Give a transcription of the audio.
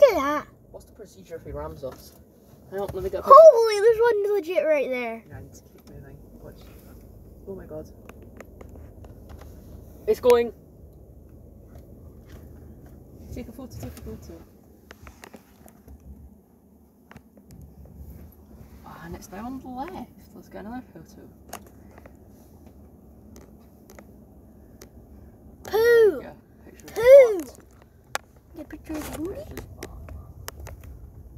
hear that? What's the procedure if he rams us? Hang on, let me get a picture. Holy, there's one legit right there. Yeah, I need to keep moving. Watch. Oh my god. It's going. Take a photo, take a photo. Oh, and it's now on the left. Let's get another photo.